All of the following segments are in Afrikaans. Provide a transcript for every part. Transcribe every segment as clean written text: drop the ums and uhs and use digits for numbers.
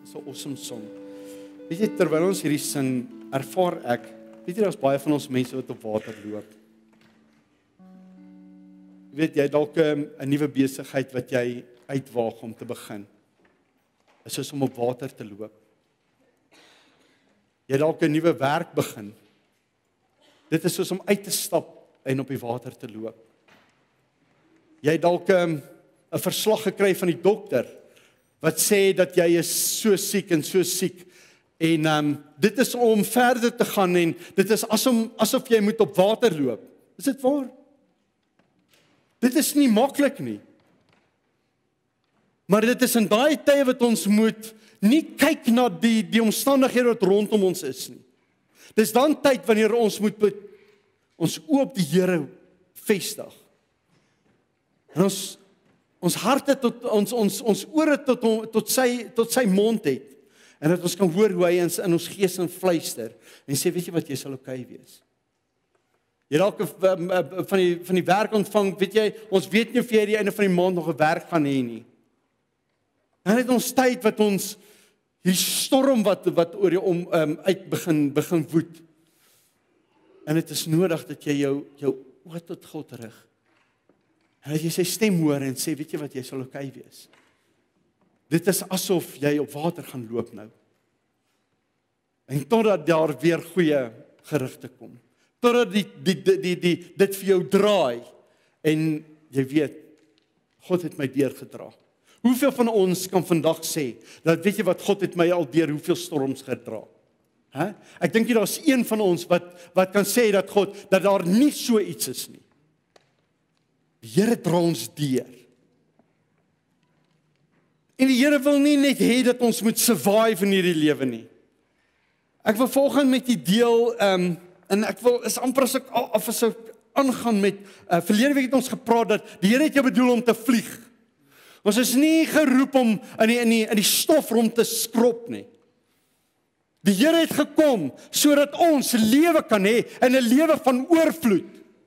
Dis 'n awesome song. Weet jy, terwyl ons hierdie sing, ervaar ek, weet jy, daar's baie van ons mense wat op water loop. Jy weet, jy het dalk 'n nuwe besigheid wat jy uitwaag om te begin. Is soos om op water te loop. Jy het dalk 'n nuwe werk begin. Dit is soos om uit te stap en op die water te loop. Jy het dalk 'n verslag gekry van die dokter wat sê dat jy is so siek en so siek. En dit is om verder te gaan en dit is asof jy moet op water loop. Is dit waar? Dit is nie maklik nie. Maar dit is in daai tye wat ons moet nie kyk na die omstandighede wat rondom ons is nie. Dis dan tyd wanneer ons moet ons oë op die Here vestig. En ons harte tot ons ore tot sy mond het. En dat ons kan hoor hoe hy in ons gees en fluister en sê, weet jy wat, jy sal okay wees. Jy dalk van die werk ontvang, weet jy, ons weet nie of jy die einde van die maand nog 'n werk gaan hê nie. Dan het ons tyd wat ons hierdie storm wat oor jou uit begin woed. En dit is nodig dat jy jou oë tot God rig. En dat jy sy stem hoor en sê, weet jy wat, jy sal okay wees. Dit is asof jy op water gaan loop nou. En totdat daar weer goeie gerugte kom. Totdat dit vir jou draai. En jy weet, God het my deurgedra. Hoeveel van ons kan vandag sê, dat weet jy wat, God het my al deur hoeveel storms gedra? Ek dink daar's een van ons wat kan sê dat daar nie so iets is nie. Die Here dra ons deur. En die Here wil nie net hê dat ons moet survive in hierdie lewe nie. Ek wil volgens met die deel, en ek wil, is amper as ek aangaan met, verlede week het ons gepraat dat die Here het jou bedoel om te vlieg. Ons is nie geroep om in die stof rond te skrop nie. Die Here het gekom sodat ons lewe kan hê en 'n lewe van oorvloed.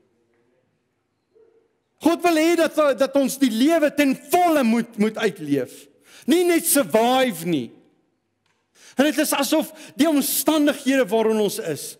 God wil hê dat ons die lewe ten volle moet uitleef. Nie net survive nie. En dit is asof die omstandighede waarin ons is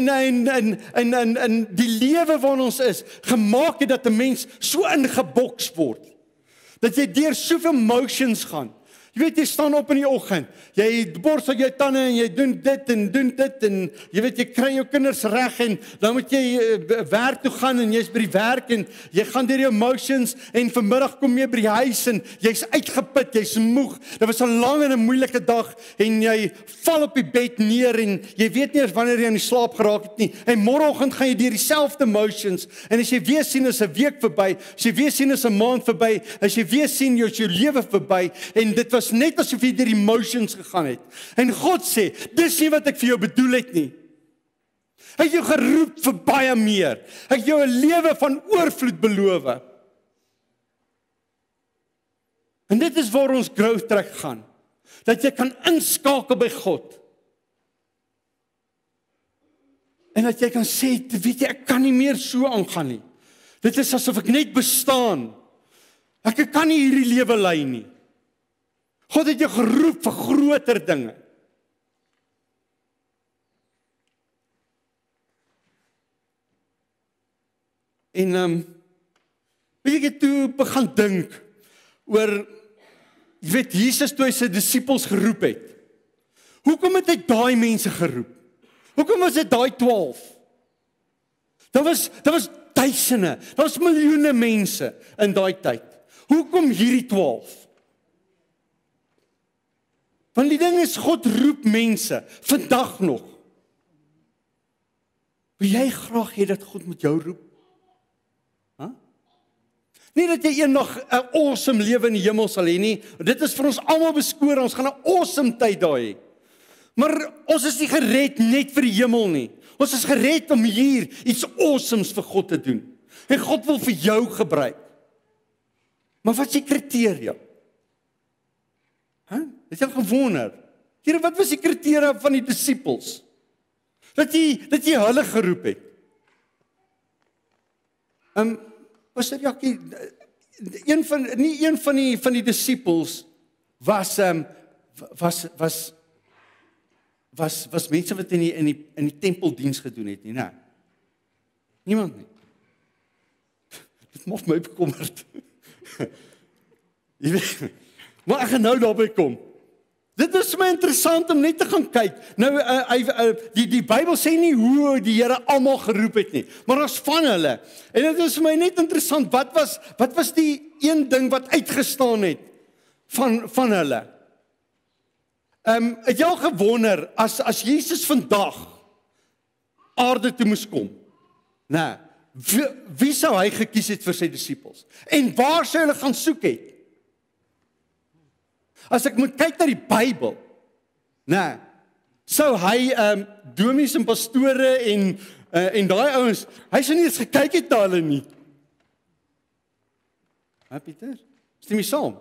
en die lewe waarin ons is gemaak het dat 'n mens so ingeboks word. Dat jy deur soveel motions gaan. Jy weet, jy staan op in die oggend, jy borsel jou tande en jy doen dit en jy weet, jy kry jou kinders reg en dan moet jy werk toe gaan en jy's by die werk en jy gaan deur jou motions en vanmiddag kom jy by die huis en jy's uitgeput, jy's moeg. Dit was 'n lang en 'n moeilike dag en jy val op die bed neer en jy weet nie eens wanneer jy in die slaap geraak het nie. En môreoggend gaan jy deur dieselfde motions en as jy weer sien is 'n week verby, as jy weer sien is 'n maand verby, as jy weer sien jou lewe verby en dit was net asof jy deur die motions gegaan het. En God sê, dis nie wat ek vir jou bedoel het nie. Hy het jou geroep vir baie meer. Hy het jou 'n lewe van oorvloed beloof. En dit is waar ons growth track gaan. Dat jy kan inskakel by God. En dat jy kan sê, weet jy, ek kan nie meer so aangaan nie. Dit is asof ek net bestaan. Ek kan nie hierdie lewe lei nie. God het jou geroep vir groter dinge. En weet ek het toe begin dink oor, jy weet, Jesus toe hy sy disippels geroep het. Hoekom het hy daai mense geroep? Hoekom was dit daai 12? Daar was duisende, daar was miljoene mense in daai tyd. Hoekom hierdie 12? Want die ding is, God roep mense, vandag nog. Wil jy graag hê dat God met jou roep? Nie dat jy eendag 'n awesome lewe in die hemel sal hê nie, dit is vir ons almal beskore, ons gaan 'n awesome tyd daar hê. Maar ons is nie gered net vir die hemel nie. Ons is gered om hier iets awesomes vir God te doen. En God wil vir jou gebruik. Maar wat is die kriteria? Het jy al gewonder? Here, wat was die kriteria van die disippels? Dat jy hulle geroep het. Pastor Jackie, een van die disippels was was mense wat in die tempeldiens gedoen het nie, nee. Niemand nie. Dit maak my bekommerd. Jy weet, maar ek gaan nou daarby kom. Dit is my interessant om net te gaan kyk. Nou, die Bybel sê nie hoe die Here almal geroep het nie, maar daar's van hulle. En dit is vir my net interessant, wat was die een ding wat uitgestaan het van hulle? Het jy al gewonder, as Jesus vandag aarde toe moes kom, nee, wie sou hy gekies het vir sy disippels? En waar sou hulle gaan soek het? As ek moet kyk na die Bybel, nee, sou hy dominees en pastore en daai ouens, hy sou nie eens gekyk het na hulle nie. Pieter, stem jy saam?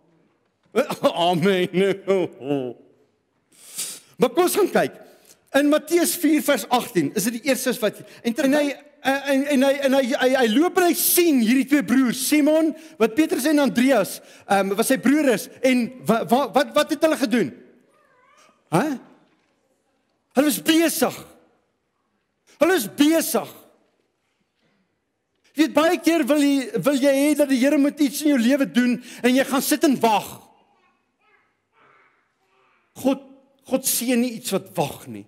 Amen. Maar kom ons gaan kyk. In Matteus 4 vers 18 is dit die eerste wat hy loop en hy sien hierdie twee broers, Simon, wat Petrus en Andreas, wat sy broer is, en wat het hulle gedoen? Hulle is besig. Jy weet, baie keer wil jy hê dat die Here moet iets in jou lewe doen, en jy gaan sit en wag. God sien nie iets wat wag nie.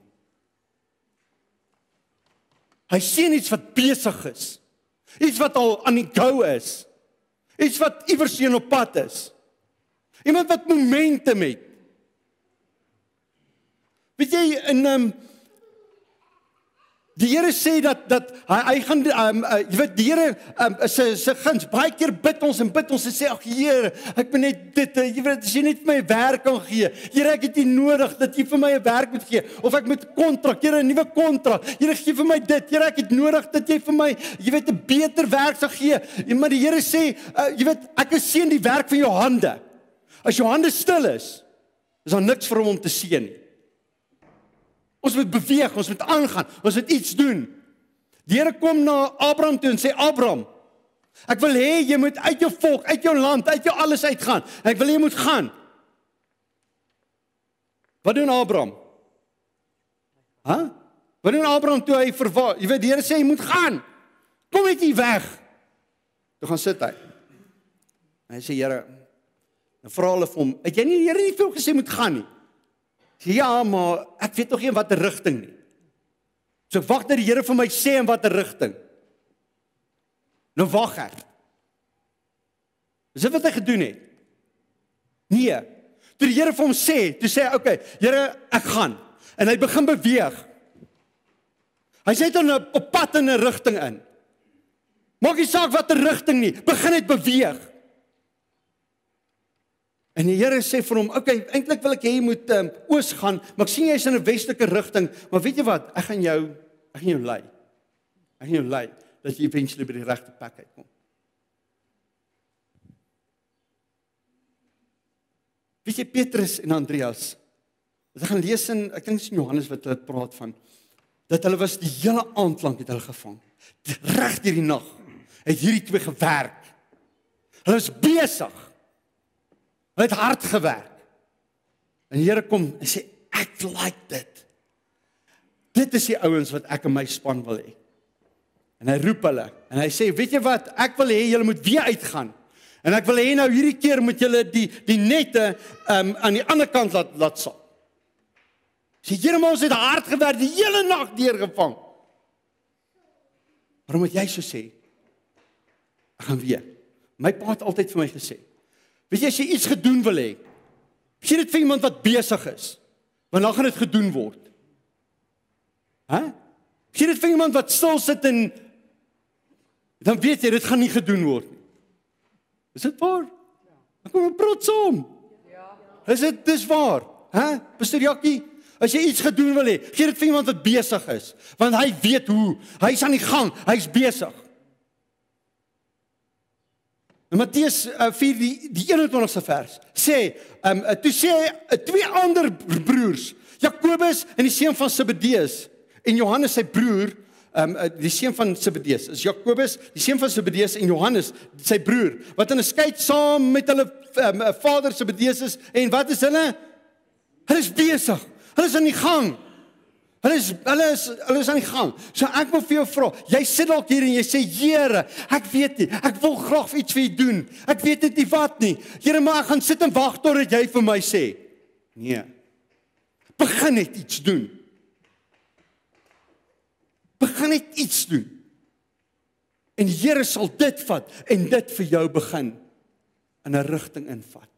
Hy sien iets wat besig is. Iets wat al aan die go is. Iets wat iewers heen op pad is. Iemand wat momentum het. Weet jy, die Here sê dat hy gaan, jy weet, die Here sy guns, baie keer bid ons en sê, ag Here, ek ben net dit, jy weet, as jy net vir my 'n werk kan gee, Here, ek het nie nodig dat jy vir my 'n werk moet gee, of ek moet kontrak, Here, 'n nuwe kontrak, Here, gee vir my dit, Here, ek het nodig dat jy vir my, jy weet, 'n beter werk sal gee, maar die Here sê, jy weet, ek sien die werk van jou hande. As jou hande stil is daar niks vir hom om te sien nie. Ons moet beweeg, ons moet aangaan, ons moet iets doen. Die Here kom na Abraham toe en sê, Abraham, ek wil hê jy moet uit jou volk, uit jou land, uit jou alles uitgaan. En ek wil hê jy moet gaan. Wat doen Abraham? Wat doen Abraham toe hy verwag? Jy weet, die Here sê, jy moet gaan. Kom net hier weg. Toe gaan sit hy. En hy sê, Here, dan vra hulle vir hom, het jy nie die Here nie vir hom gesê moet gaan nie? Ja, maar ek weet nog nie in watter rigting nie. So ek wag dat die Here vir my sê in watter rigting. Nou wag ek. Dis wat hy gedoen het. Nee. Toe die Here vir hom sê, toe sê hy, okay, Here, ek gaan. En hy begin beweeg. Hy sê dan op pad in 'n rigting in. Maak nie saak watter rigting nie, begin net beweeg. En die Here sê vir hom, okay, eintlik wil ek hê jy moet oos gaan, maar ek sien jy's in 'n westelike rigting, maar weet jy wat, ek gaan jou lei. Ek gaan jou lei, dat jy eventually by die regte plek uitkom. Weet jy, Petrus en Andreas, wat ek gaan lees in, ek dink dit is in Johannes wat hulle praat van, dat hulle was die hele aand lank het hulle gevang. Reg deur die nag het hierdie twee gewerk. Hulle is besig. Hulle het hard gewerk. En die Here kom en sê, ek like dit. Dit is die ouens wat ek in my span wil hê. En hy roep hulle. En hy sê, weet jy wat, ek wil hê julle moet weer uitgaan. En ek wil hê nou hierdie keer moet julle die nette aan die ander kant laat sal. Sê, Here, maar ons het hard gewerk, die hele nag deurgevang. Waarom moet jy so sê? Ek gaan weer. My pa het altyd vir my gesê, weet jy, as jy iets gedoen wil hê, gee dit vir iemand wat besig is, want dan gaan dit gedoen word. Gee dit vir iemand wat stil sit en dan weet jy, dit gaan nie gedoen word nie. Is dit waar? Dan kom ons praat saam. Dis waar. Pastor Jakkie, as jy iets gedoen wil hê, gee dit vir iemand wat besig is, want hy weet hoe, hy is aan die gang, hy is besig. In Matteus 4, die 21ste vers, sê, toe sê hy, twee ander broers, Jakobus en die seun van Zebedeus, en Johannes sy broer, die seun van Zebedeus, is Jakobus, die seun van Zebedeus, en Johannes, sy broer, wat in 'n skei saam met hulle vader Zebedeus is, en wat is hulle? Hulle is besig. Hulle is aan die gang. Hulle is aan die gang. So ek wil vir jou vra, jy sit dalk hier en jy sê, Here, ek weet nie, ek wil graag iets vir U doen. Ek weet net nie wat nie. Here, maar ek gaan sit en wag totdat jy vir my sê. Nee. Begin net iets doen. Begin net iets doen. En die Here sal dit vat en dit vir jou begin in 'n rigting invat.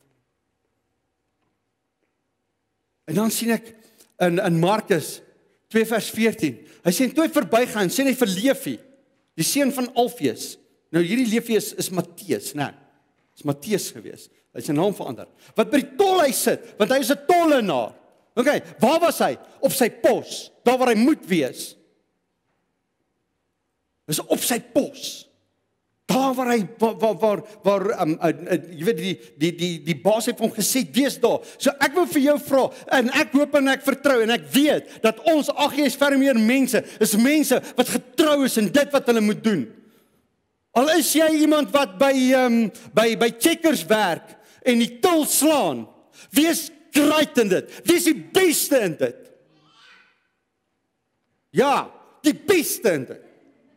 En dan sien ek in Markus 2 vers 14. Hy sê, toe hy verbygaan, sê hy vir Levi, die seun van Alfeus. Nou hierdie Levi is Matteus, né? Is Matteus gewees. Hy het sy naam verander. Wat by die tolhuis sit, want hy is 'n tollenaar. Okay, waar was hy? Op sy pos, daar waar hy moet wees. Dis op sy pos. Daar waar hy jy weet die baas het hom gesê, wees daar. So ek wil vir jou vra en ek hoop en ek vertrou en ek weet dat ons AGS Vermeer mense is mense wat getrou is in dit wat hulle moet doen. Al is jy iemand wat by Checkers werk en die til slaan, wees great in dit. Wees die beste in dit. Ja, die beste in dit.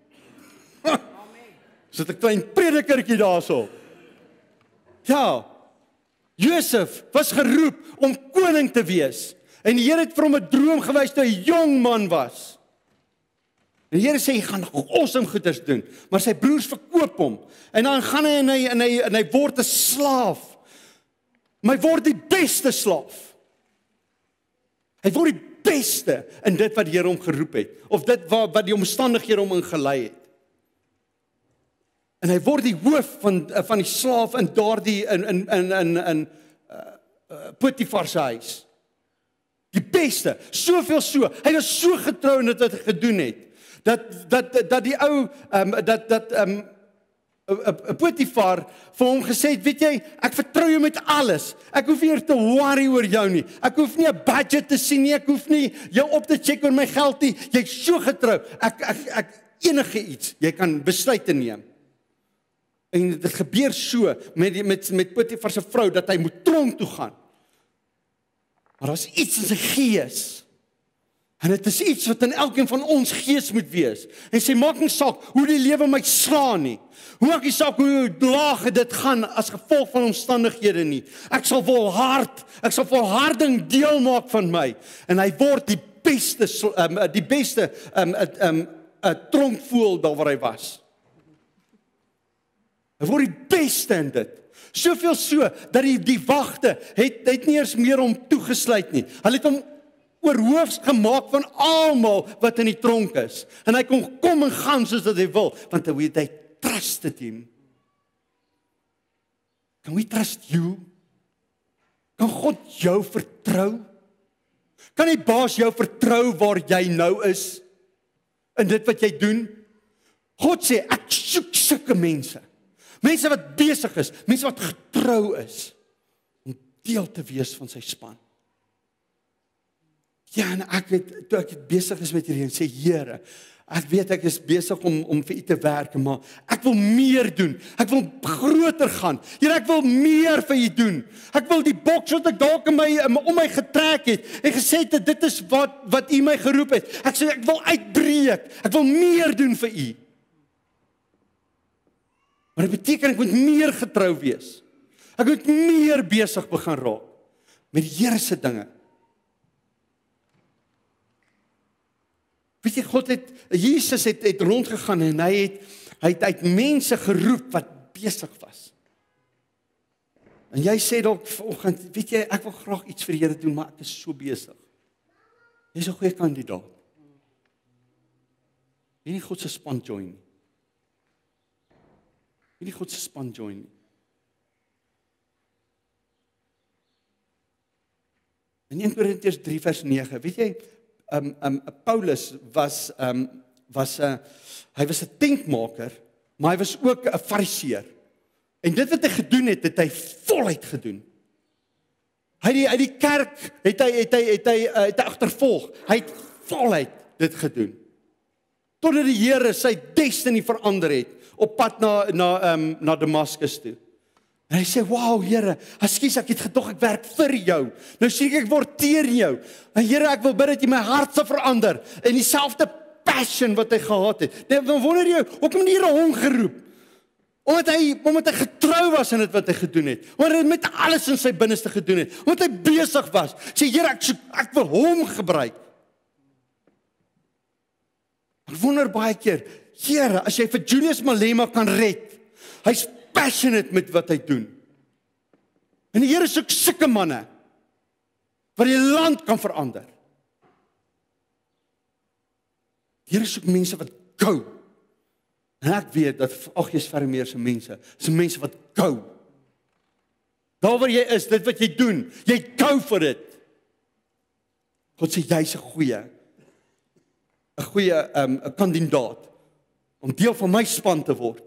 So 'n klein predikertjie daarso. Ja, Josef was geroep om koning te wees. En die Here het vir hom 'n droom gewys toe hy 'n jong man was. En die Here sê, hy gaan awesome goeders doen. Maar sy broers verkoop hom. En dan gaan hy en hy word 'n slaaf. Maar hy word die beste slaaf. Hy word die beste in dit wat die Here hom geroep het. Of dit wat die omstandighede hom ingelei het. En hy word die hoof van die slaaf in daardie in Potifar se huis. Die beste, soveel so. Hy was so getrou in dit wat hy gedoen het. Dat die ou Potifar vir hom gesê het, weet jy, ek vertrou jou met alles. Ek hoef nie te worry oor jou nie. Ek hoef nie 'n budget te sien nie. Ek hoef nie jou op te check oor my geld nie. Jy's so getrou. Ek enige iets, jy kan besluite neem. En dit gebeur so met Potifar se vrou dat hy moet tronk toe gaan. Maar daar's iets in sy gees. En dit is iets wat in elkeen van ons gees moet wees. En sê, maak nie saak hoe die lewe my slaan nie. Maak nie saak hoe laag dit gaan as gevolg van omstandighede nie. Ek sal volharding deel maak van my. En hy word die beste tronkvoël daar waar hy was. Hy word die beste in dit. Soveel so, dat die wagte het nie eens meer om toegesluit nie. Hulle het hom oorhoofs gemaak van almal wat in die tronk is. En hy kon kom en gaan soos wat hy wil, want hy trusted him. Can we trust you? Kan God jou vertrou? Kan die baas jou vertrou waar jy nou is? In dit wat jy doen? God sê, ek soek sulke mense. Mense wat besig is, mense wat getrou is, om deel te wees van sy span. Ja, en toe ek besig is met hierdie, en sê, Here, ek weet ek is besig om vir U te werk, maar ek wil meer doen. Ek wil groter gaan. Here, ek wil meer vir U doen. Ek wil die boks wat ek dalk om my getrek het, en gesê het, dit is wat U my geroep het. Ek sê, ek wil uitbreek. Ek wil meer doen vir U. Maar dit beteken ek moet meer getrou wees. Ek moet meer besig begin raak met die Here se dinge. Weet jy, Jesus het rondgegaan en hy het mense geroep wat besig was. En jy sê dalk vanoggend, weet jy, ek wil graag iets vir die Here doen, maar ek is so besig. Jy's 'n goeie kandidaat. Jy nie God se span join nie. Jy nie God se span join nie. In 1 Korintiërs 3 vers 9, weet jy, Paulus was hy was 'n tentmaker, maar hy was ook 'n fariseer. En dit wat hy gedoen het hy voluit gedoen. Hy uit die kerk het hy agtervolg. Hy het voluit dit gedoen. Totdat die Here sy destiny verander het op pad na Damaskus toe. En hy sê, "Wow, Here, ekskuus, ek het gedog ek werk vir jou. Nou sê ek word teen jou. En Here, ek wil bid dat jy my hart sal verander." En dieselfde passion wat hy gehad het. Dan wonder jy, hoekom het die Here hom geroep? Omdat hy getrou was in dit wat hy gedoen het. Omdat hy met alles in sy binneste gedoen het. Omdat hy besig was. Sê, Here, ek wil hom gebruik. Ek wonder baie keer, Here, as jy vir Julius Malema kan red, hy's passionate met wat hy doen. En die Here soek sulke manne wat die land kan verander. Die Here soek mense wat gou. En ek weet dat Aggees Vermeer se mense, is mense wat gou. Daar waar jy is, dit wat jy doen, jy gou vir dit. God sê jy's 'n goeie kandidaat om deel van my span te word.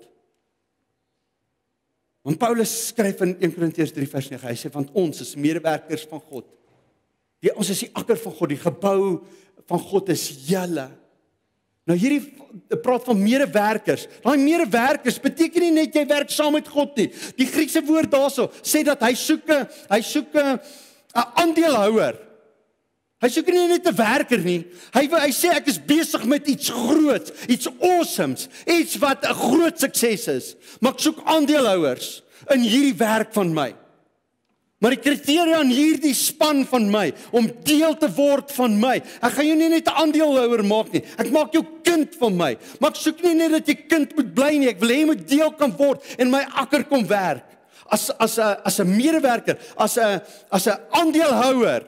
Want Paulus skryf in 1 Korintiërs 3 vers 9, hy sê, want ons is medewerkers van God. Ons is die akker van God, die gebou van God is julle. Nou hierdie praat van medewerkers. Daai medewerkers beteken nie net jy werk saam met God nie. Die Griekse woord daarso sê dat hy soek 'n aandeelhouer. Hy soek nie net 'n werker nie. Hy sê ek is besig met iets groots, iets awesomes, iets wat 'n groot sukses is. Maar ek soek aandeelhouers in hierdie werk van my. Maar die kriteria in hierdie span van my, om deel te word van my, ek gaan jou nie net 'n aandeelhouer maak nie, ek maak jou kind van my, maar ek soek nie net dat jy kind moet bly nie, ek wil hê jy moet deel kan word en my akker kom werk, as 'n medewerker, as 'n aandeelhouer,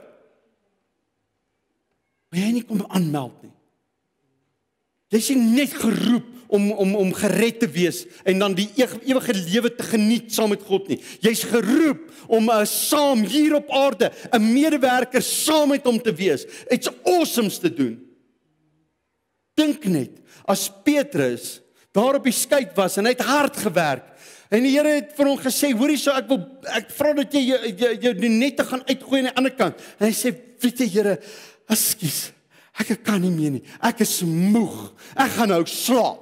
maar jy nie kom aanmeld nie. Jy is net geroep om gered te wees en dan die ewige lewe te geniet saam met God nie. Jy's geroep om saam hier op aarde 'n medewerker saam met hom te wees, iets awesomes te doen. Dink net, as Petrus daar op die skei was en hy het hard gewerk en die Here het vir hom gesê, hoorie so, ek vra dat jy jou nette gaan uitgooi aan die ander kant. En hy sê, weet jy Here, ekskuus, ek kan nie meer nie, ek is moeg, ek gaan nou slaap.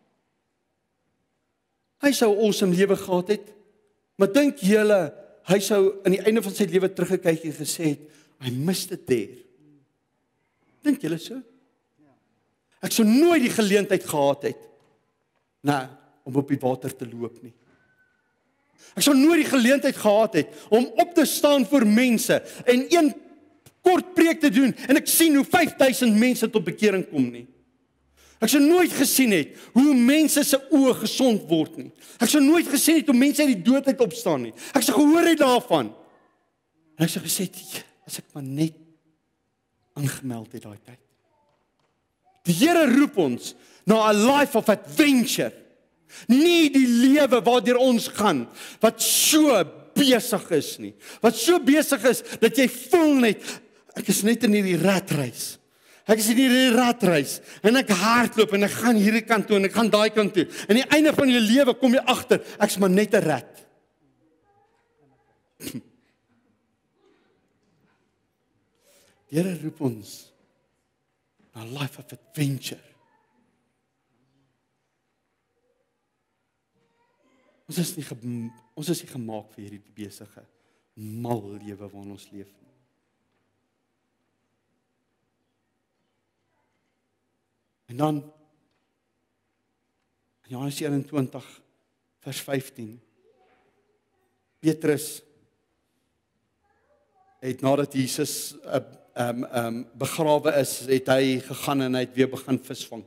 Hy sou 'n awesome lewe gehad het, maar dink julle, hy sou aan die einde van sy lewe teruggekyk en gesê het, I missed it there. Dink julle so? Ek sou nooit die geleentheid gehad het, om op die water te loop nie. Ek sou nooit die geleentheid gehad het, om op te staan voor mense, en een kort preek te doen, en ek sien hoe 5000 mense tot bekering kom nie. Ek sou nooit gesien het, hoe mense se oë gesond word nie. Ek sou nooit gesien het, hoe mense uit die dood uit opstaan nie. Ek sou gehoor het daarvan. En ek sou gesê het, as ek maar net aangemeld het daai tyd. Die Here roep ons na 'n life of adventure. Nie die lewe waardeur ons gaan, wat so besig is nie. Wat so besig is, dat jy voel net, ek is net in hierdie ratreis. Ek is in hierdie ratreis, en ek hardloop, en ek gaan hierdie kant toe, en ek gaan daai kant toe. En aan die einde van jou lewe kom jy agter, ek's maar net 'n rat. Die Here roep ons na 'n life of adventure. Ons is nie gemaak vir hierdie besige, mal lewe waarin ons leef nie. En dan, in Johannes 21, vers 15, Petrus het nadat Jesus begrawe is, het hy gegaan en hy het weer begin visvang.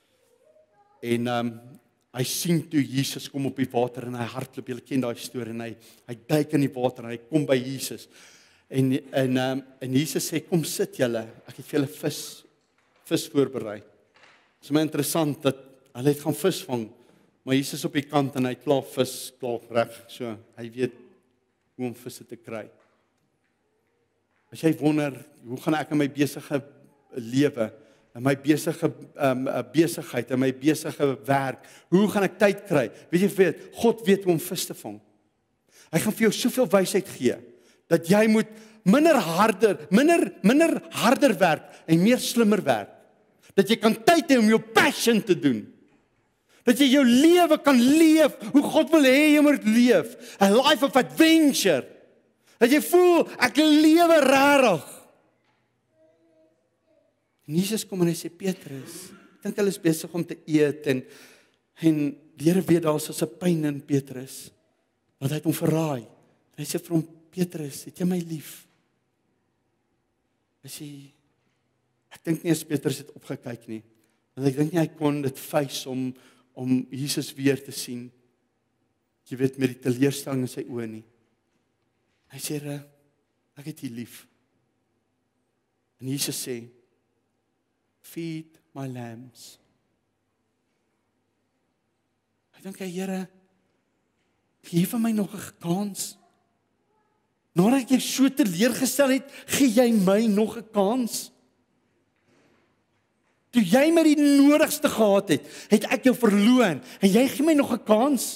En hy sien toe Jesus kom op die water en hy hardloop, julle ken daai storie, en hy duik in die water en hy kom by Jesus. En Jesus sê, kom sit julle, ek het vir julle vis voorberei. Dit is my interessant dat hulle het gaan visvang, maar Jesus op die kant en hy klaar vis, klaar reg, so hy weet hoe om visse te kry. As jy wonder, hoe gaan ek in my besige lewe, in my besige besigheid, in my besige werk, hoe gaan ek tyd kry? Weet jy, God weet hoe om vis te vang. Hy gaan vir jou soveel wysheid gee, dat jy moet minder harder werk en meer slimmer werk. Dat jy kan tyd hê om jou passion te doen. Dat jy jou lewe kan leef, hoe God wil hê jy moet leef. A life of adventure. Dat jy voel, ek lewe rarig. En Jesus kom en hy sê, Petrus, ek dink hulle is besig om te eet, en die Here weet daar is 'n pyn in Petrus, want hy het hom verraai. En hy sê vir hom, Petrus, het jy my lief? Hy sê, ek dink nie as Petrus het opgekyk nie, want ek dink nie hy kon dit face om Jesus weer te sien, jy weet, met die teleurstelling in sy oë nie. Hy sê, ek het jy lief. En Jesus sê, feed my lambs. Ek dink, Here, gee vir my nog 'n kans. Nadat jy so teleurgestel het, gee jy my nog 'n kans. Toe jy my die nodigste gehad het, het ek jou verloon, en jy gee my nog 'n kans.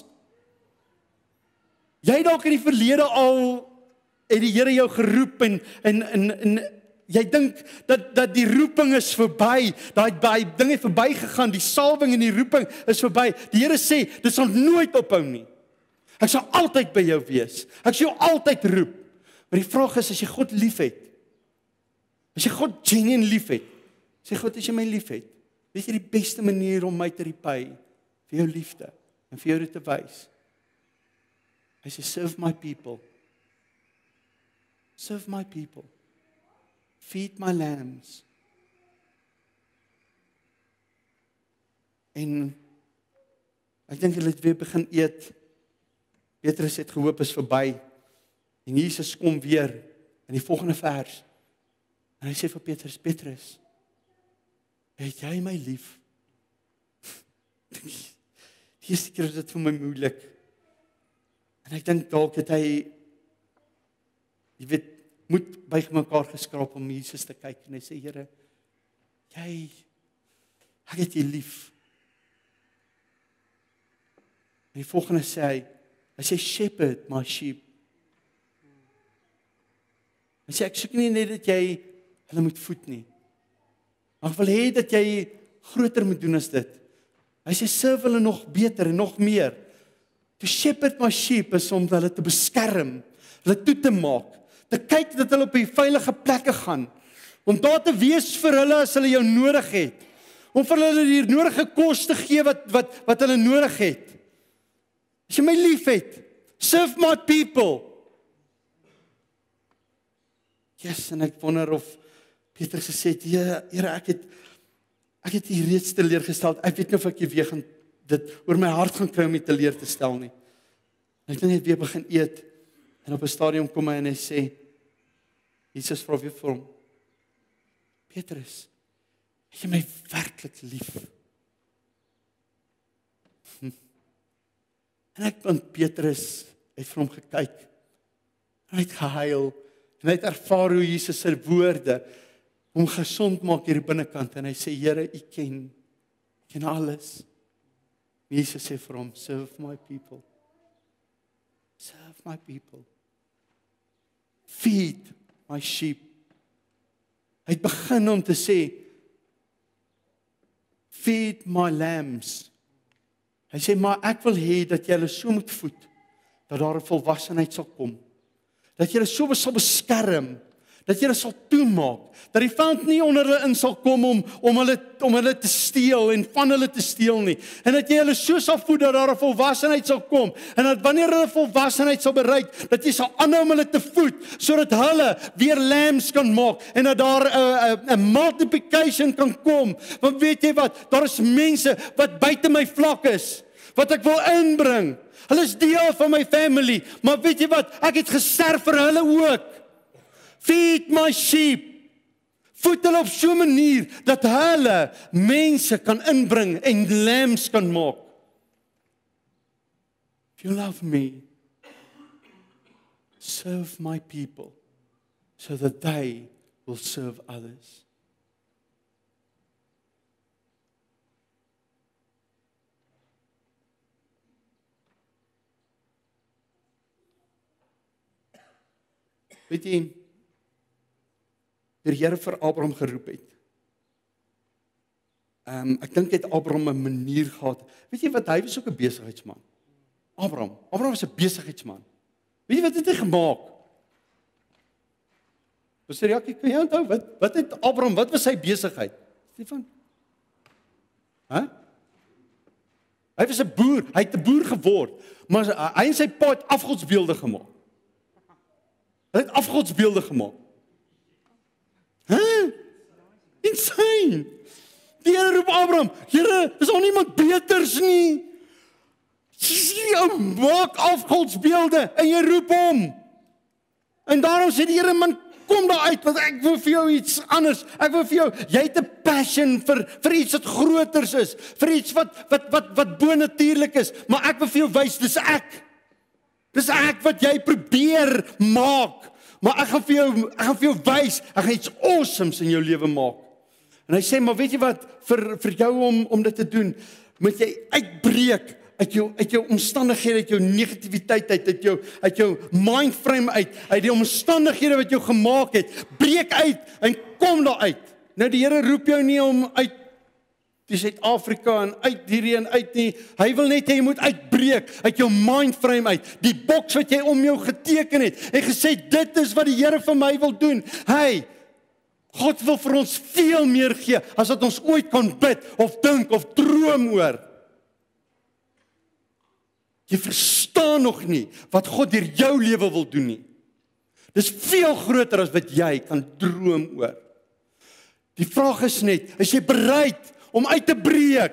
Jy dalk in die verlede al, het die Here jou geroep, en jy dink dat die roeping is verby, daai ding het verby gegaan, die salwing en die roeping is verby. Die Here sê, dit sal nooit ophou nie. Ek sal altyd by jou wees. Ek sal jou altyd roep. Maar die vraag is, as jy God liefhet, as jy God genuine liefhet, sê God, as jy my liefhet, weet jy die beste manier om my te repay, vir jou liefde, en vir jou dit te wys. Hy sê, serve my people. Serve my people. Feed my lambs. En ek dink hulle het weer begin eet. Petrus het gehoop is verby. En Jesus kom weer in die volgende vers. En hy sê vir Petrus, Petrus, het jy my lief? Die eerste keer is dit vir my moeilik. En ek dink dalk het hy, jy weet, moet by mekaar geskraap om Jesus te kyk. En hy sê, Here, ek het jy lief. En die volgende sê hy sê, shepherd my sheep. Hy sê, ek soek nie net dat jy hulle moet voed nie. Maar ek wil hê dat jy groter moet doen as dit. Hy sê, serve hulle nog beter en nog meer. To shepherd my sheep is om hulle te beskerm, hulle toe te maak, te kyk dat hulle op die veilige plekke gaan, om daar te wees vir hulle as hulle jou nodig het, om vir hulle die nodige kos te gee wat hulle nodig het. As jy my lief het, serve my people. Yes, en ek wonder of Petrus gesê het, Here, ek het hier reeds teleurgestel, ek weet nie of ek weer gaan dit oor my hart gaan kry om my teleur te stel nie. En ek dink hy weer begin eet, en op 'n stadium kom hy en hy sê, Jesus vra weer vir hom, Petrus, het jy my werklik lief? En ek dink Petrus het vir hom gekyk, en hy het gehuil, en hy het ervaar hoe Jesus sy woorde hom gesond maak hier binnekant, en hy sê, Here, U ken alles. Jesus sê vir hom, serve my people. Serve my people. Feed my sheep. Hy het begin om te sê, feed my lambs. Hy sê, maar ek wil hê dat jy hulle so moet voed, dat daar 'n volwassenheid sal kom. Dat jy hulle so sal beskerm, dat jy hulle sal toemaak, dat die vyand nie onder hulle in sal kom om hulle te steel en van hulle te steel nie. En dat jy hulle so sal voed dat daar 'n volwassenheid sal kom, en dat wanneer hulle volwassenheid sal bereik, dat jy sal aanhou om hulle te voed, sodat hulle weer lambs kan maak, en dat daar 'n multiplication kan kom. Want weet jy wat, daar is mense wat buite my vlak is, wat ek wil inbring. Hulle is deel van my family, maar weet jy wat, ek het gesterf vir hulle ook. Feed my sheep. Voed hulle op so 'n manier dat hulle mense kan inbring en lambs kan maak. If you love me, serve my people so that they will serve others. Weet jy, die Here vir Abraham geroep het, Ek dink het Abraham 'n manier gehad. Weet jy wat, hy was ook 'n besigheidsman. Abraham was 'n besigheidsman. Weet jy wat het hy gemaak? Pastor Jackie, kan jy onthou, wat het Abraham, wat was sy besigheid? Stefan? Hy was 'n boer, hy het 'n boer geword, maar hy en sy pa het afgodsbeelde gemaak. Hy het afgodsbeelde gemaak. Insane! Die Here roep Abraham, Here, is daar niemand beters nie? Hierdie ou maak afgodsbeelde en jy roep hom. En daarom sê die Here, man, kom daar uit, want ek wil vir jou iets anders. Ek wil vir jou, jy het 'n passion vir iets wat groters is, vir iets wat bonatuurlik is, maar ek wil vir jou wys, dis ek. Dis ek wat jy probeer maak. Maar ek gaan vir jou wys, ek gaan iets awesomes in jou lewe maak. En hy sê, maar weet jy wat, vir jou om dit te doen, moet jy uitbreek uit jou omstandighede, uit jou negativiteit uit jou mindframe uit die omstandighede wat jou gemaak het. Breek uit en kom daar uit. Nou die Here roep jou nie om uit die Suid-Afrika en uit hierdie en uit nie. Hy wil net hê jy moet uitbreek uit jou mindframe uit. Die boks wat jy om jou geteken het en gesê dit is wat die Here vir my wil doen. God wil vir ons veel meer gee as wat ons ooit kan bid of dink of droom oor. Jy verstaan nog nie wat God deur jou lewe wil doen nie. Dis veel groter as wat jy kan droom oor. Die vraag is net, is jy bereid om uit te breek?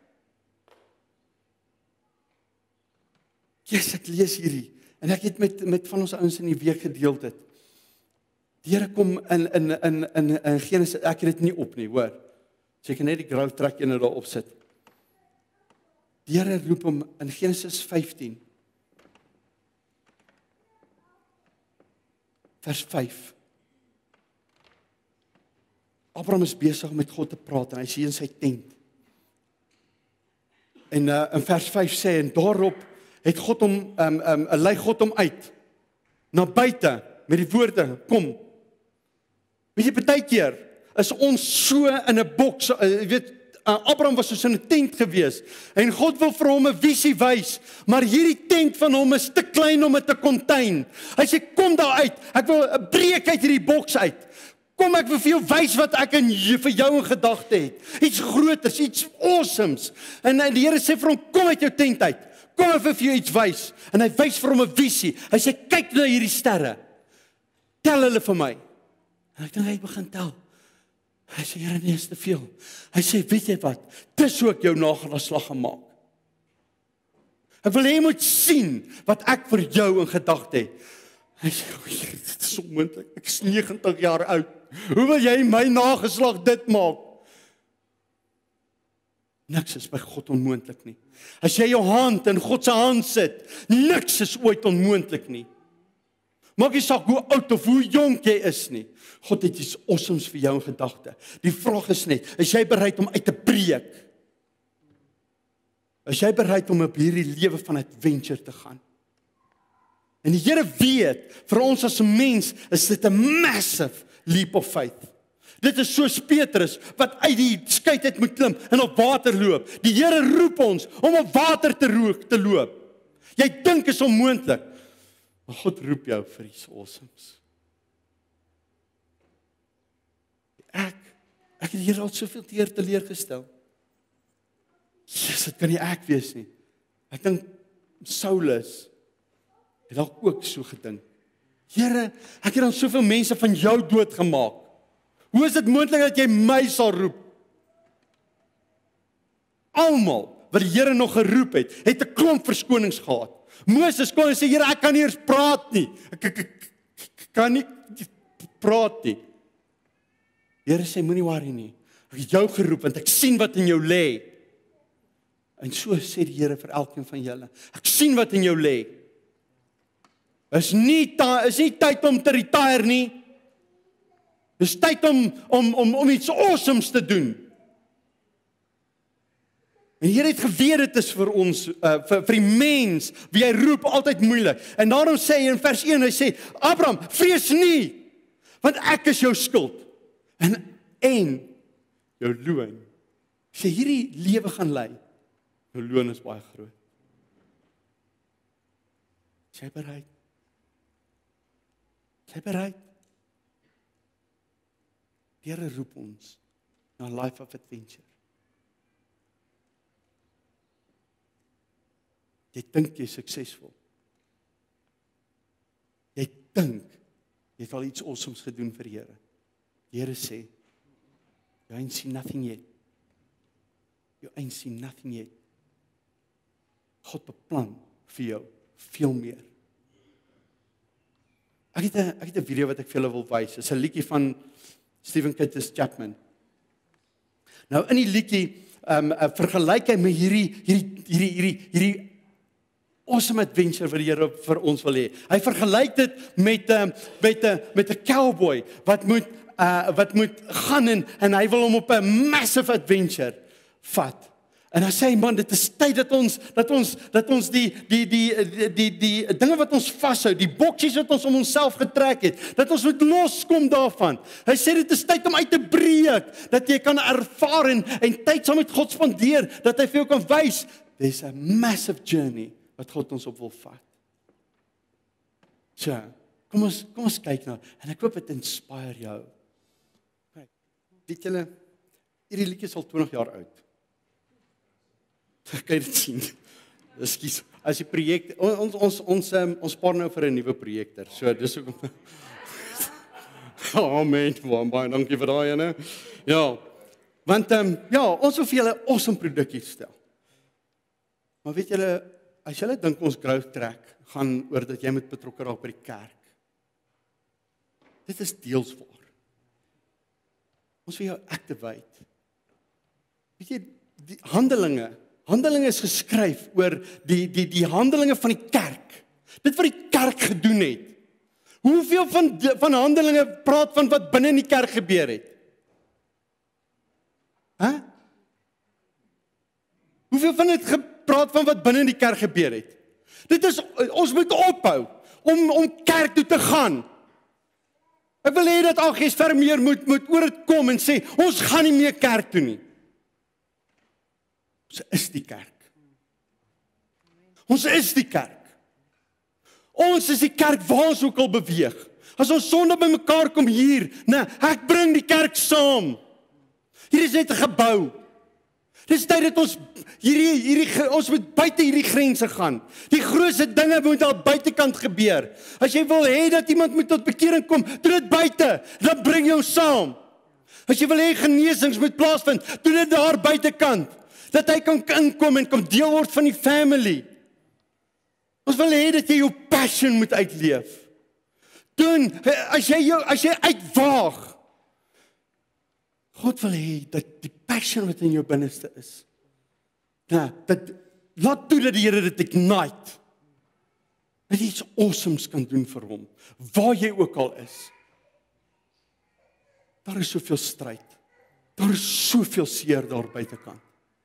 Yes, ek lees hierdie en ek het met van ons ouens in die week gedeel dit. Die Here kom in Genesis, ek het dit nie op nie, hoor. So ek kan net die grou trek en dit daar opsit. Die Here roep hom in Genesis 15. Vers 5. Abraham is besig om met God te praat en hy sien in sy tent. En in vers 5 sê, en daarop het God hom, lei God hom uit, na buite, met die woorde, kom. Weet jy, partykeer is ons so in 'n boks, Abraham was soos in 'n tent gewees, en God wil vir hom 'n visie wys, maar hierdie tent van hom is te klein om dit te contain. Hy sê, kom daar uit, ek wil 'n breek uit hierdie boks uit. Kom, ek wil vir jou wys wat ek vir jou in gedagte het. Iets groters, iets awesomes. En die Here sê vir hom, kom uit jou tent uit. Kom ek vir jou iets wys. En hy wys vir hom 'n visie. Hy sê, kyk na hierdie sterre. Tel hulle vir my. En ek dink hy begin tel. Hy sê, Here, nee, is te veel. Hy sê, weet jy wat? Dis hoe ek jou nageslag gaan maak. Ek wil hê jy moet sien wat ek vir jou in gedagte het. Hy sê, dit is onmoontlik. Ek is 90 jaar oud. Hoe wil jy my nageslag dit maak? Niks is by God onmoontlik nie. As jy jou hand in God se hand sit, niks is ooit onmoontlik nie. Maak nie saak hoe oud of hoe jonk jy is nie. God het iets awesomes vir jou in gedagte. Die vraag is net, is jy bereid om uit te breek? Is jy bereid om op hierdie lewe van adventure te gaan? En die Here weet, vir ons as 'n mens, is dit 'n massive leap of faith. Dit is soos Petrus, wat uit die skei uit moet klim en op water loop. Die Here roep ons om op water te loop. Jy dink is onmoontlik, maar God roep jou vir iets awesomes. Ek het die Here al soveel keer teleurgestel. Jesus, dit kan nie ek wees nie. Ek dink Saulus het dalk ook so gedink. Here, ek het dan soveel mense van jou dood gemaak. Hoe is dit moontlik dat jy my sal roep? Almal wat die Here nog geroep het 'n klomp verskonings gehad. Moses kon sê, Here, ek kan nie eers praat nie. Ek kan nie praat nie. Here sê, moenie worry nie. Ek het jou geroep want ek sien wat in jou lê. En so sê die Here vir elkeen van julle. Ek sien wat in jou lê. Is nie tyd om te retire nie. Dis tyd om iets awesomes te doen. En die Here het geweet dit is vir ons, vir die mens, wie hy roep, altyd moeilik. En daarom sê hy in vers 1, hy sê, Abraham, vrees nie, want ek is jou skuld. En jou loon As jy hierdie lewe gaan lei, jou loon is baie groot. Is jy bereid? Is jy bereid? Die Here roep ons na 'n life of adventure. Jy dink jy is suksesvol. Jy dink jy het al iets awesomes gedoen vir die Here. Die Here sê, you ain't seen nothing yet. You ain't seen nothing yet. God beplan vir jou veel meer. Ek het 'n video wat ek vir julle wil wys. Dit is 'n liedjie van Stephen Curtis Chapman. Nou in die liedjie vergelyk hy met hierdie awesome adventure wat die Here vir ons wil hê. Hy vergelyk dit met 'n cowboy wat moet gaan en hy wil hom op 'n massive adventure vat. En dan sê hy, man, dit is tyd dat ons die dinge wat ons vashou, die boksies wat ons om onsself getrek het, dat ons moet loskom daarvan. Hy sê dit is tyd om uit te breek, dat jy kan ervaar en tyd saam met God spandeer, dat hy vir jou kan wys, there's a massive journey wat God ons op wil vat. So, kom ons kyk nou, en ek hoop dit inspire jou. Kyk, weet julle, hierdie liedjie is al 20 jaar oud. Kan jy dit sien? Ekskuus. As die projek, ons spaar nou vir 'n nuwe projekter. So, dis ook Amen, baie dankie vir daai ene. Ja. Want ons wil vir julle 'n awesome produk hier stel. Maar weet julle, as julle dink ons growth track gaan oor dat jy moet betrokke raak by die kerk. Dit is deels waar. Ons wil jou activate. Weet jy, die Handelinge is geskryf oor die handelinge van die kerk. Dit wat die kerk gedoen het. Hoeveel van Handelinge praat van wat binne in die kerk gebeur het? Hoeveel van dit gepraat van wat binne in die kerk gebeur het? Ons moet ophou om kerk toe te gaan. Ek wil hê dat Agnes Vermeer moet oor dit kom en sê, ons gaan nie meer kerk toe nie. Ons is die kerk. Ons is die kerk. Ons is die kerk waar ons ook al beweeg. As ons Sondag by mekaar kom hier, ek bring die kerk saam. Hier is net 'n gebou. Dis tyd dat ons ons moet buite hierdie grense gaan. Die grootste dinge moet al buitekant gebeur. As jy wil hê dat iemand moet tot bekering kom, doen dit buite, dan bring jou saam. As jy wil hê genesings moet plaasvind, doen dit daar buitekant. Dat hy kan inkom en kom deel word van die family. Ons wil hê dat jy jou passion moet uitleef. Doen, as jy uitwaag, God wil hê dat die passion wat in jou binneste is, laat toe dat die Here dit ignite. Dat jy iets awesomes kan doen vir hom, waar jy ook al is. Daar is soveel stryd. Daar is soveel seer daar buitekant.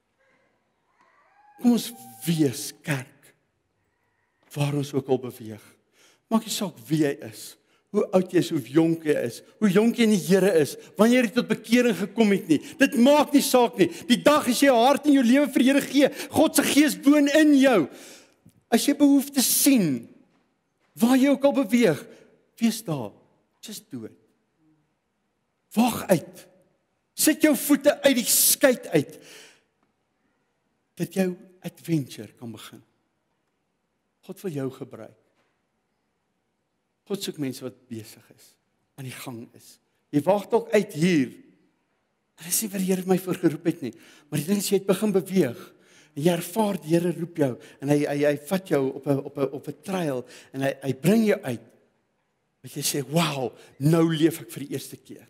Kom ons wees kerk, waar ons ook al beweeg. Maak nie saak wie jy is, hoe oud jy is, hoe jonk jy is, hoe jonk jy in die Here is, wanneer jy tot bekering gekom het nie. Dit maak nie saak nie. Die dag as jy jou hart en jou lewe vir die Here gee, God se Gees woon in jou. As jy behoefte sien, waar jy ook al beweeg, wees daar. Just do it. Waag uit. Sit jou voete uit die skei uit. Dat jou adventure kan begin. God wil jou gebruik. God soek mense wat besig is, aan die gang is. Jy waag dalk uit hier. Dit is nie wat die Here my voorgeroep het nie, maar die ding is jy het begin beweeg. En jy ervaar die Here roep jou en hy vat jou op 'n trail en hy bring jou uit. Wat jy sê, "Wow, nou leef ek vir die eerste keer."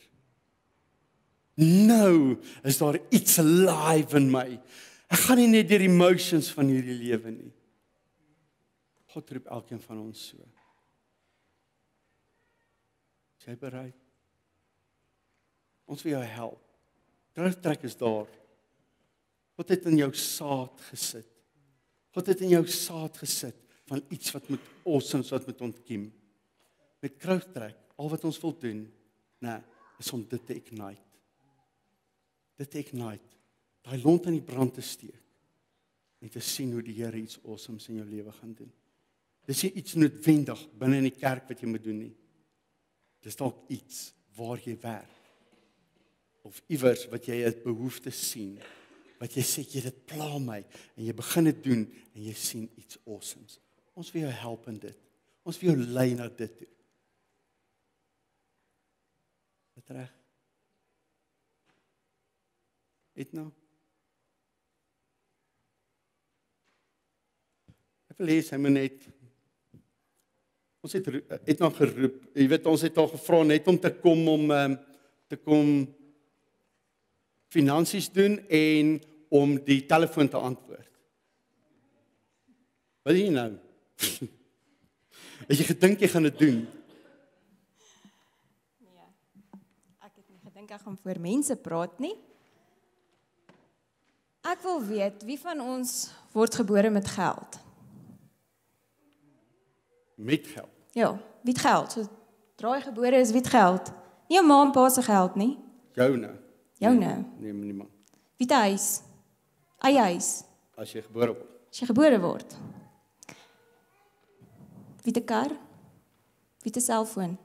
Nou is daar iets alive in my. Ek gaan nie net deur die emotions van hierdie lewe nie. God roep elkeen van ons so. Is jy bereid? Ons wil jou help. Growth Track is daar. God het in jou saad gesit. God het in jou saad gesit van iets wat moet awesomes wat moet ontkiem. Met Growth Track, al wat ons wil doen, is om dit te ignite. Dit ignite. daai lont in die brand te steek en te sien hoe die Here iets awesomes in jou lewe gaan doen. Dis nie iets noodwendig binne in die kerk wat jy moet doen nie. Dis dalk iets waar jy werk. Of iewers wat jy 'n behoefte sien, wat jy sê, dit pla my, en jy begin dit doen, en jy sien iets awesomes. Ons wil jou help in dit. Ons wil jou lei na dit toe. Dit reg? Het nou? Ek wil hê sy moet net, ons het nog geroep, jy weet, ons het al gevra net om te kom finansies doen en om die telefoon te antwoord. Wat doen jy nou? Het jy gedink jy gaan dit doen? Nee, ek het nie gedink ek gaan voor mense praat nie. Ek wil weet, wie van ons word gebore met geld? Met geld? Ja, wie het geld? So, draai gebore is wie het geld? Nie jou ma en pa se geld nie. Jou nou? Jou. Nee, niemand. Wie het huis? Eie huis. As jy gebore word. As jy gebore word. Wie het 'n kar? Wie het 'n selfoon?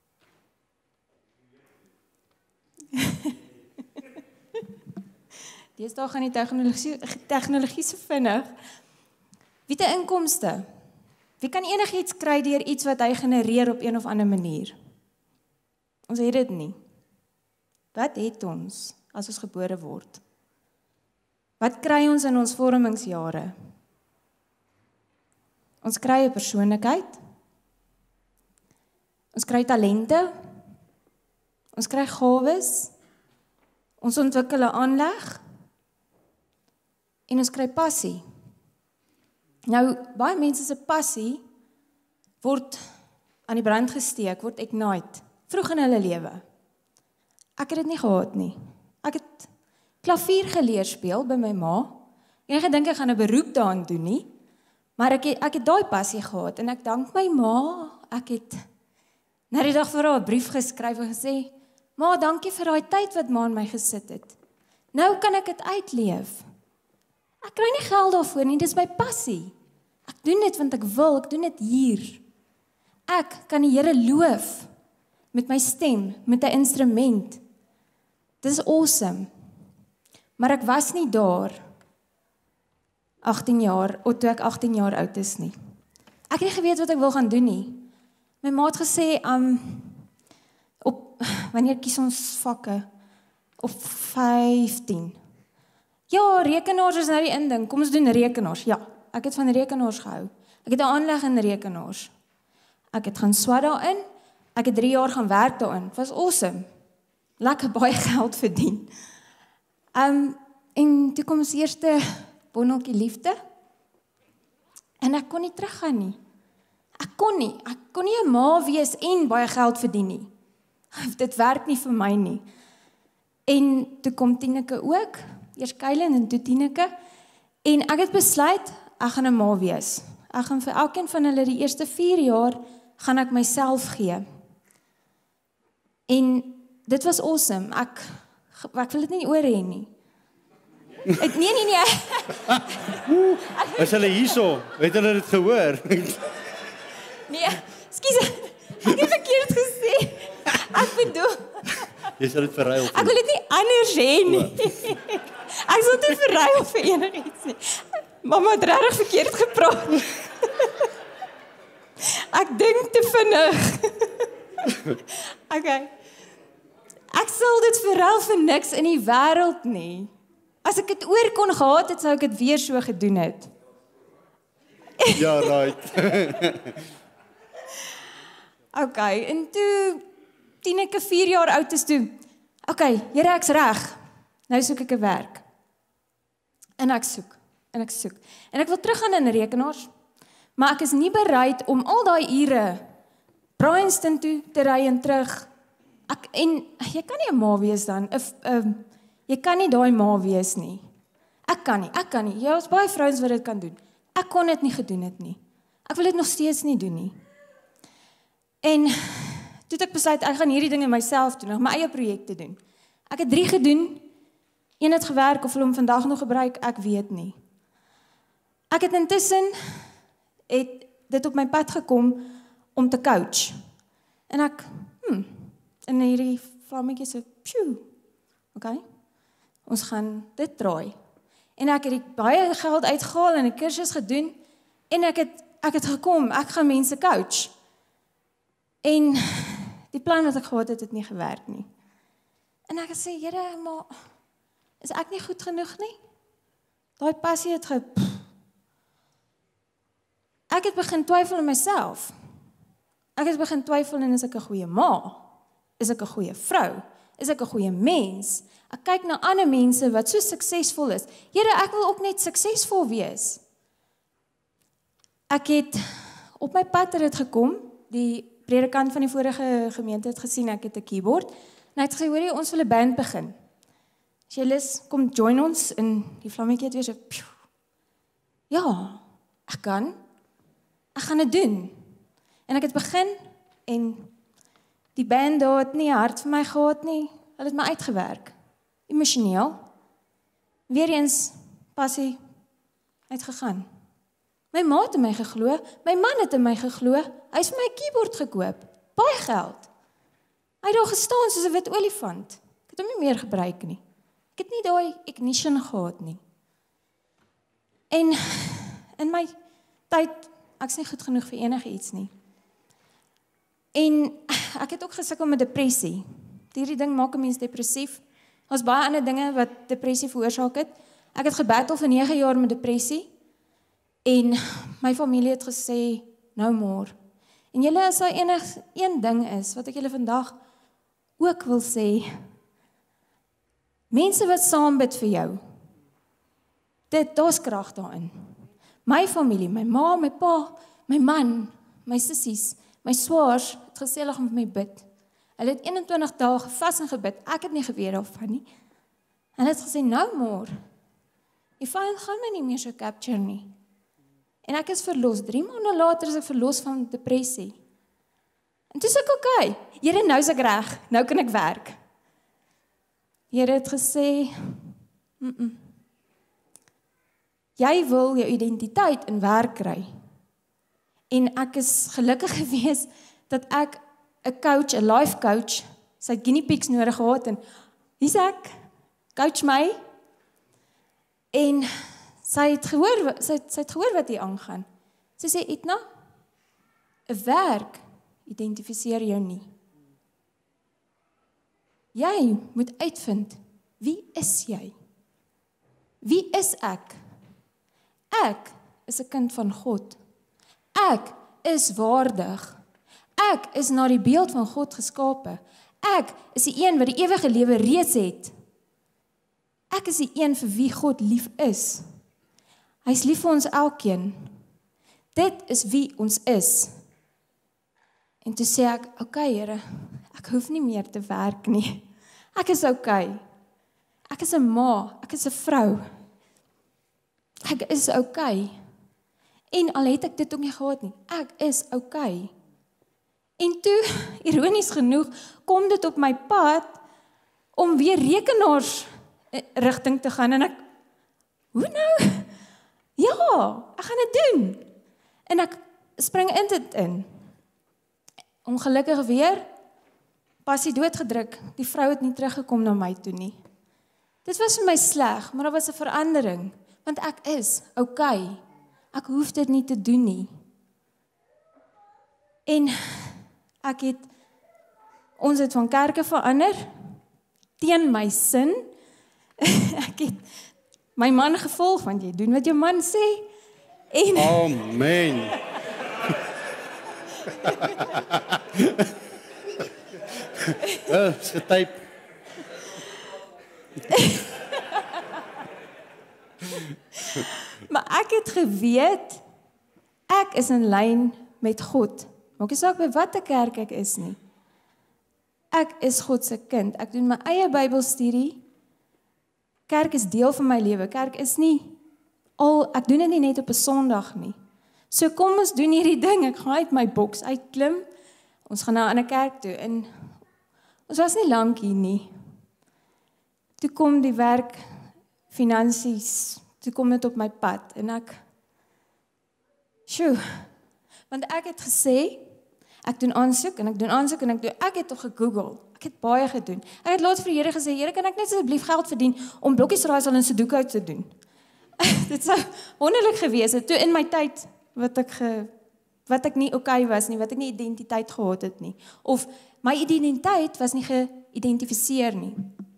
Deesdae gaan die tegnologie so vinnig. Wie het 'n inkomste? Wie kan enigiets kry deur iets wat hy genereer op een of ander manier? Ons het dit nie. Wat het ons as ons gebore word? Wat kry ons in ons vormingsjare? Ons kry 'n persoonlikheid. Ons kry talente. Ons kry gawes. Ons ontwikkel 'n aanleg. En ons kry passie. Nou, baie mense se passie word aan die brand gesteek, word ignite, vroeg in hulle lewe. Ek het dit nie gehad nie. Ek het klavier geleer speel by my ma. En ek gedink ek gaan 'n beroep daarin doen nie. Maar ek het daai passie gehad en ek dank my ma. Ek het na die dag vir haar 'n brief geskryf en gesê, "Ma, dankie vir daai tyd wat ma in my gesit het. Nou kan ek dit uitleef. Ek kry nie geld daarvoor nie, dis my passie. Ek doen dit want ek wil, ek doen dit hier. Ek kan die Here loof met my stem, met 'n instrument. Dis awesome." Maar ek was nie daar 18 jaar, of toe ek 18 jaar oud is nie. Ek het nie geweet wat ek wil gaan doen nie. My ma het gesê, wanneer kies ons vakke? Op 15. Ja, rekenaars is nou die inding, kom ons doen rekenaars. Ja, ek het van rekenaars gehou. Ek het 'n aanleg in rekenaars. Ek het gaan swat daarin, ek het 3 jaar gaan werk daarin. Het was awesome. Lekker baie geld verdien. En toe kom ons eerste bonneltjie liefde. En ek kon nie teruggaan nie. Ek kon nie 'n ma wees en baie geld verdien nie. Dit werk nie vir my nie. En toe kom Tineke ook, eers Kylen en toe Tineke. En ek het besluit, ek gaan 'n ma wees. Ek gaan vir elkeen van hulle die eerste 4 jaar, gaan ek myself gee. En dit was awesome. Ek wil dit nie oor hê nie. Nee. Is hulle hierso? Het hulle dit gehoor? Nee, skus. Ek het verkeerd gesê. Ek bedoel, Jy sal dit verruil. ek wil dit nie anders hê nie. Ek sal dit verruil vir enigiets nie. Mamma het regtig verkeerd gepraat. Ek dink te vinnig. Okay. Ek sal dit verruil vir niks in die wêreld nie. As ek dit oor kon gehad het, sou ek dit weer so gedoen het. Ja, right. Okay, en toe Tineke 4 jaar oud is toe. Okay, Here, ek's reg. Nou soek ek 'n werk. En ek soek. En ek wil teruggaan in rekenaars, maar ek is nie bereid om al daai ure Bryanston toe te ry en terug. En jy kan nie 'n ma wees dan. Jy kan nie daai ma wees nie. Ek kan nie. Jy is baie vrouens wat dit kan doen. Ek kon dit nie gedoen het nie. Ek wil dit nog steeds nie doen nie. En toe het ek besluit, ek gaan hierdie dinge myself doen, my eie projekte doen. Ek het 3 gedoen, Een het gewerk of hulle hom vandag nog gebruik, ek weet nie. Ek het intussen dit op my pad gekom om te coach. En ek, in hierdie vlammetjie so, okay, ons gaan dit draai. En ek het baie geld uitgehaal en 'n kursus gedoen, en ek het gekom, ek gaan mense coach. En die plan wat ek gehad het nie gewerk nie. En ek het sê, Here, maar is ek nie goed genoeg nie? Daai passie het Ek het begin twyfel in myself. Ek het begin twyfel en is ek 'n goeie ma? Is ek 'n goeie vrou? Is ek 'n goeie mens? Ek kyk na ander mense wat so suksesvol is. Here, ek wil ook net suksesvol wees. Ek het op my pad het gekom, die predikant van die vorige gemeente het gesien, ek het 'n keyboard, en hy het gesê, hoorie, ons wil 'n band begin. As jy lus, kom join ons, en die vlammetjie het weer so, ja, ek kan, ek gaan dit doen. En ek het begin, en die band daar het nie 'n hart vir my gehad nie, hulle het my uitgewerk, emosioneel, weer eens, passie, uitgegaan. My ma het in my geglo, my man het in my geglo, hy het vir my 'n keyboard gekoop, baie geld. Hy het daar gestaan soos 'n wit olifant. Ek het hom nie meer gebruik nie. Ek het nie daai ignition gehad nie. En in my tyd, ek is nie goed genoeg vir enige iets nie. En ek het ook gesukkel met depressie. Hierdie ding maak 'n mens depressief. Daar's baie ander dinge wat depressie veroorsaak het. Ek het gebattle vir 9 jaar met depressie. En my familie het gesê, no more. En julle, as daar een ding is, wat ek julle vandag ook wil sê, mense wat saam bid vir jou, daar's krag daarin. My familie, my ma, my pa, my man, my sissies, my swaars, het gesê hulle gaan vir my bid. Hulle het 21 dae gevas en gebid, ek het nie geweet daarvan nie. En hulle het gesê, no more. Die vyand gaan my nie meer so capture nie. En ek is verlos, 3 maande later is ek verlos van depressie. En toe sê ek, okay, Here, nou is ek reg, nou kan ek werk. Here het gesê, jy wil jou identiteit in werk kry. En ek is gelukkig gewees dat ek 'n coach, 'n life coach, sy het guinea pigs nodig gehad en hier's ek, coach my. En sy het gehoor wat hier aangaan. Sy sê, Etna, 'n werk identifiseer jou nie. Jy moet uitvind, wie is jy? Wie is ek? Ek is 'n kind van God. Ek is waardig. Ek is na die beeld van God geskape. Ek is die een wat die ewige lewe reeds het. Ek is die een vir wie God lief is. Hy is lief vir ons elkeen. Dit is wie ons is. En toe sê ek, okay, Here, ek hoef nie meer te werk nie. Ek is okay. Ek is 'n ma, ek is 'n vrou. Ek is okay. En al het ek dit ook nie gehad nie, ek is okay. En toe, ironies genoeg, kom dit op my pad om weer rekenaars rigting te gaan en ek, hoe nou? Ja, ek gaan dit doen. En ek spring in dit in. Ongelukkig weer, passie doodgedruk, die vrou het nie teruggekom na my toe nie. Dit was vir my sleg, maar daar was 'n verandering, want ek is okay. Ek hoef dit nie te doen nie. En ons het van kerke verander, teen my sin. Ek het my man gevolg, want jy doen wat jou man sê. En Amen. Is getyp. Maar ek het geweet, ek is in lyn met God. Maak nie saak by watter kerk ek is nie. Ek is God se kind. Ek doen my eie Bybelstudie. Kerk is deel van my lewe. Kerk is nie ek doen dit nie net op 'n Sondag nie. So kom ons doen hierdie ding. Ek gaan uit my boks uitklim. Ons gaan na 'n ander kerk toe en ons was nie lank hier nie. toe kom die werk, finansies, toe kom dit op my pad, en ek, want ek het gesê, ek doen aansoek, en ek doen aansoek, en ek het toch gegoogel, ek het baie gedoen, ek het laat vir die Here gesê, Here, kan ek net asseblief geld verdien, om blokkies raaisel en Sudoku te doen, dit sou wonderlik gewees het, toe in my tyd, wat ek nie oké was nie, wat ek nie identiteit gehad het nie, of my identiteit was nie geïdentifiseer nie.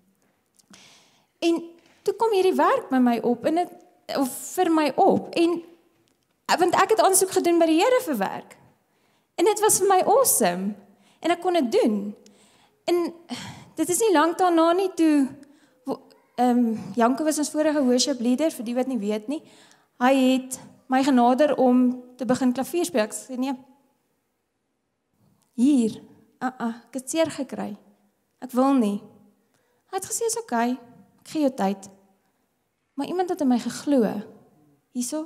En toe kom hierdie werk by my op, of vir my op, want ek het aansoek gedoen by die Here vir werk, en dit was vir my awesome, en ek kon dit doen, en dit is nie lang daarna nie, toe, Janko was ons vorige worship leader, vir die wat nie weet nie, hy het my genader om te begin klavier speel, ek sê nee, hier, ek het seer gekry, ek wil nie, hy het gesê, is oké, ek gee jou tyd, maar iemand het in my geglo, hierso,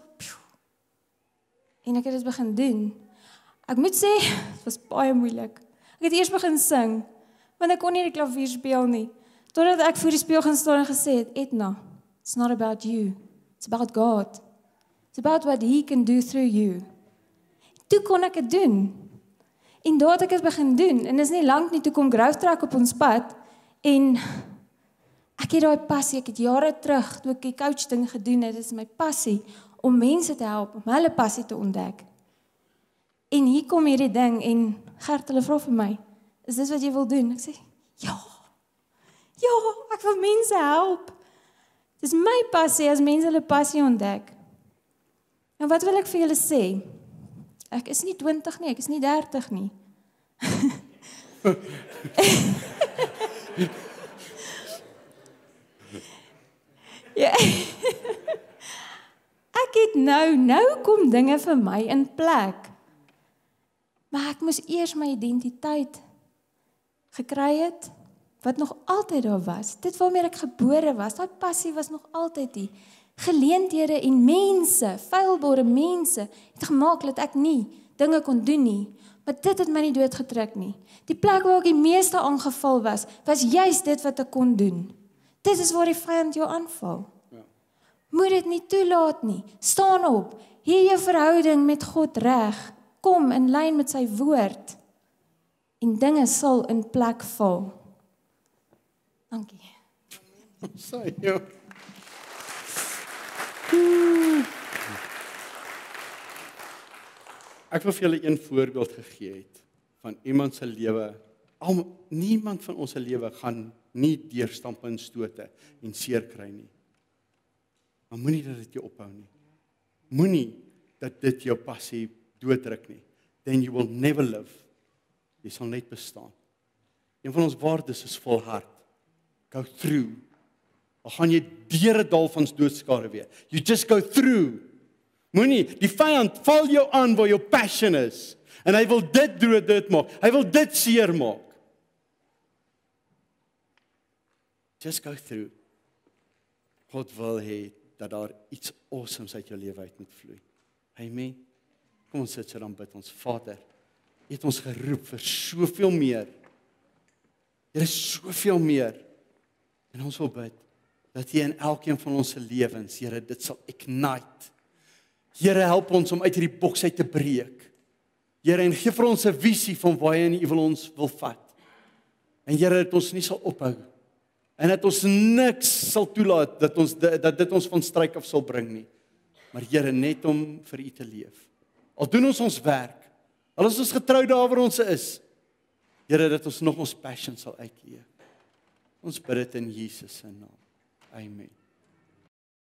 en ek het dit begin doen, ek moet sê, het was baie moeilik, ek het eers begin sing, want ek kon nie die klavier speel nie, totdat ek voor die speel gaan staan en gesê het, Edna, it's not about you, it's about God, it's about what He can do through you, toe kon ek het doen, en daar het ek het begin doen, en is nie lang nie, toe kom Growth Track op ons pad, en ek het daai passie, ek het jare terug, toe ek die coach ding gedoen het, dit is my passie, om mense te help, om hulle passie te ontdek, en hier kom hierdie ding, en Gert, hulle vra vir my, is dit wat jy wil doen? Ek sê, ja, ek wil mense help, dit is my passie, as mense hulle passie ontdek, en wat wil ek vir julle sê? Ek is nie 20 nie, ek is nie 30 nie. Ja. Ek het nou kom dinge vir my in plek. Maar ek moes eers my identiteit gekry het, wat nog altyd daar was. Dit waarmee ek gebore was, daai passie was nog altyd die geleenthede en mense, feilbare mense, het gemaak dat ek nie dinge kon doen nie, maar dit het my nie doodgedruk nie. Die plek waar ek die meeste aangeval was juist dit wat ek kon doen. Dit is waar die vyand jou aanval. Ja. Moet dit nie toelaat nie. Staan op, hê jou verhouding met God reg, kom in lyn met sy woord, en dinge sal in plek val. Dankie. Sorry, jou. Ek wil vir julle een voorbeeld gegee het van iemand se lewe. Niemand van ons se lewe gaan nie deurstampe en stote en seer kry nie. Maar moenie dat dit jou ophou nie. Moenie dat dit jou passie dooddruk nie. Then you will never live. Jy sal net bestaan. Een van ons waardes is volhard. Go through. Al gaan jy deur 'n dal van doodskare weer. You just go through. Moenie, die vyand val jou aan waar jou passion is. En hy wil dit maak. Hy wil dit seer maak. Just go through. God wil hê dat daar iets awesomes uit jou lewe uit moet vloei. Amen. Kom ons sit so dan bid ons Vader. U het ons geroep vir soveel meer. Daar is soveel meer. En ons wil bid dat U in elkeen van ons se lewens, Here, dit sal ignite. Here, help ons om uit hierdie boks uit te breek. Here, en gee vir ons 'n visie van waarheen U wil ons wil vat. En Here, dat ons nie sal ophou. En dat ons niks sal toelaat dat dit ons van struik af sal bring nie. Maar Here, net om vir U te leef. Al doen ons werk. Al is ons getrou daar waar ons is. Here, dat ons nog ons passion sal uitleef. Ons bid dit in Jesus se naam. Amen.